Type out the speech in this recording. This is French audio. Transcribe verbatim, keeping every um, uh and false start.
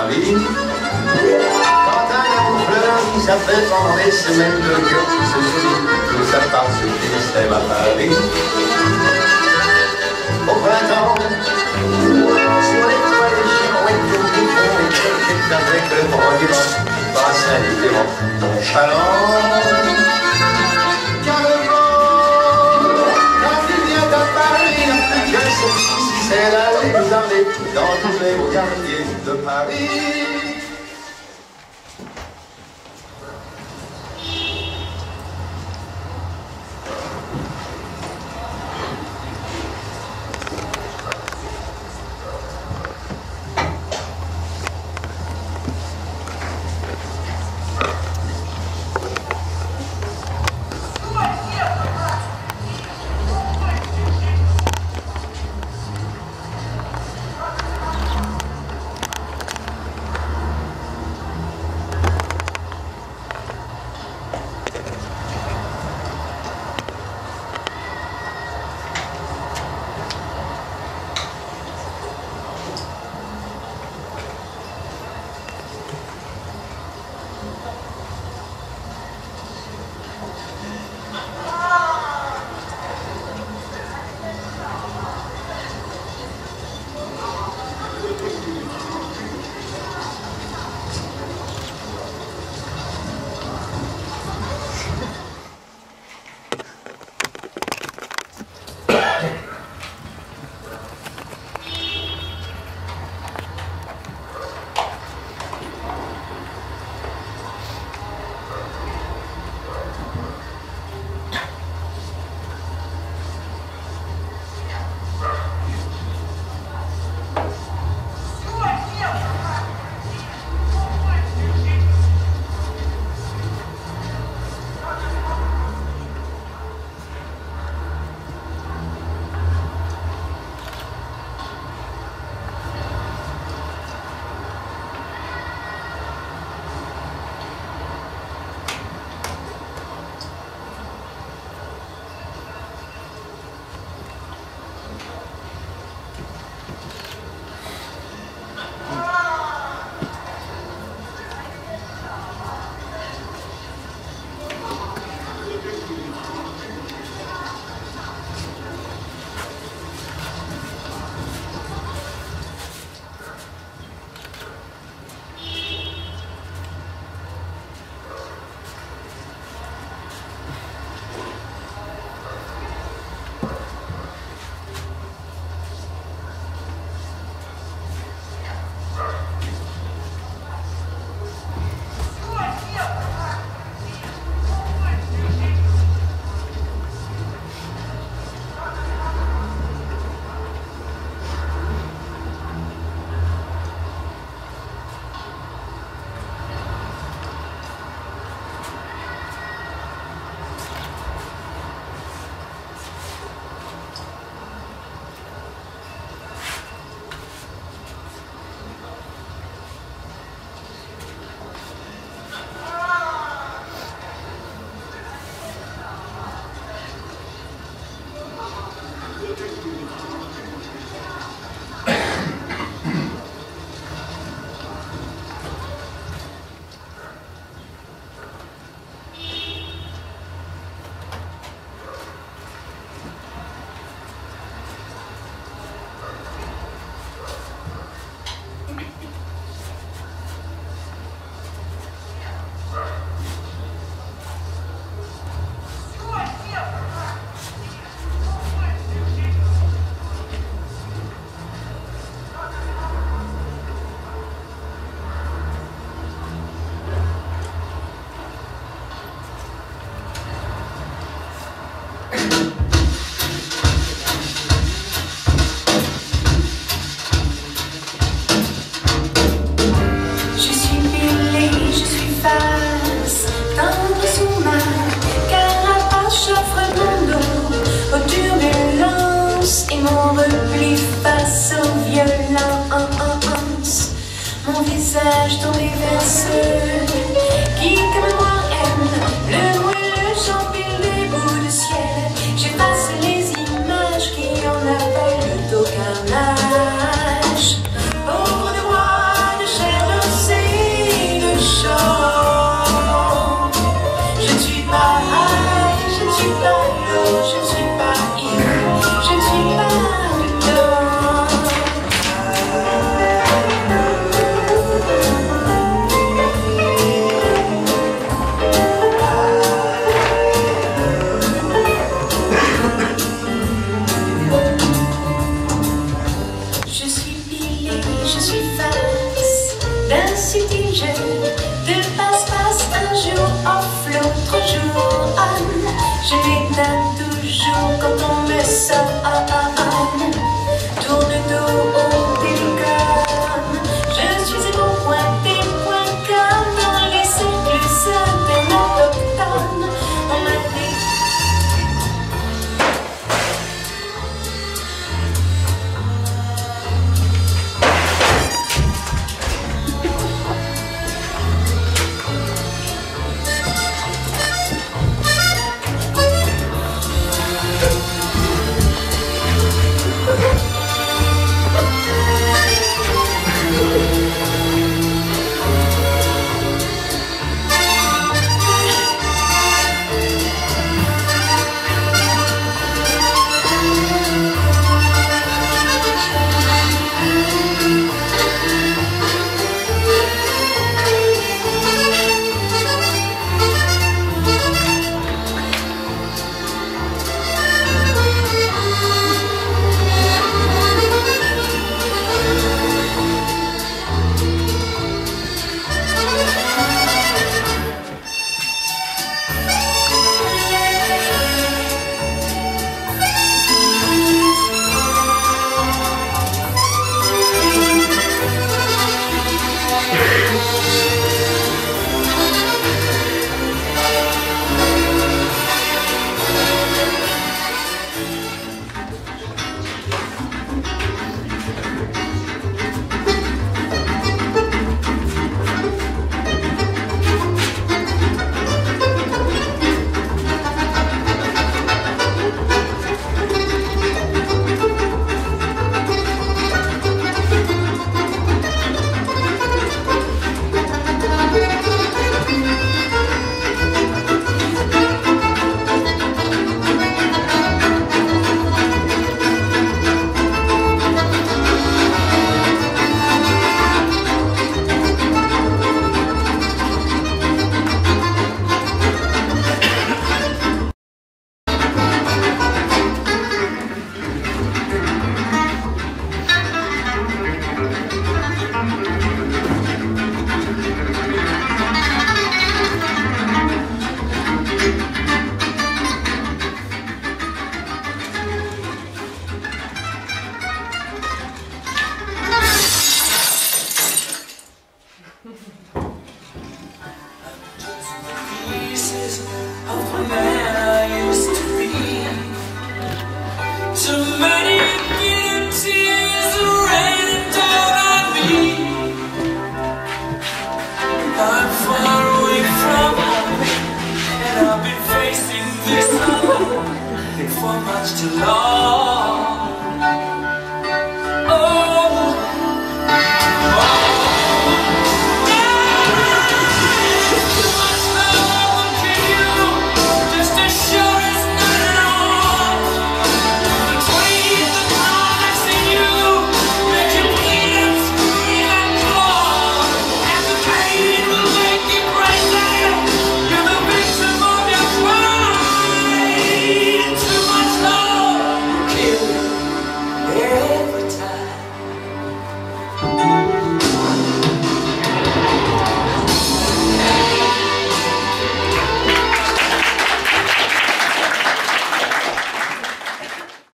Paris. Quand un amour fleurit, ça fait pendant des semaines de cœur qui se soulient, tout ça par ce qui s'aime à Paris. Au printemps, sur les toits des champs, et tout qui font et tout avec le monument, passe indifférent ton chaland. Car le vent, quand il vient à Paris, n'a plus qu'un seul souci, c'est d'aller dans les, dans tous les quartiers de Paris. visage tourné vers ceux qui, comme moi, aiment le moelleux champil des bouts de ciel. J'efface les images qui en appellent aucun âge. Pauvre de moi, de chair de Je m'éteins toujours quand on me sonne. Tourne dos au télécom. Je suis émo.t point com. Dans les cercles autochtones, on m'a dit. For much too long.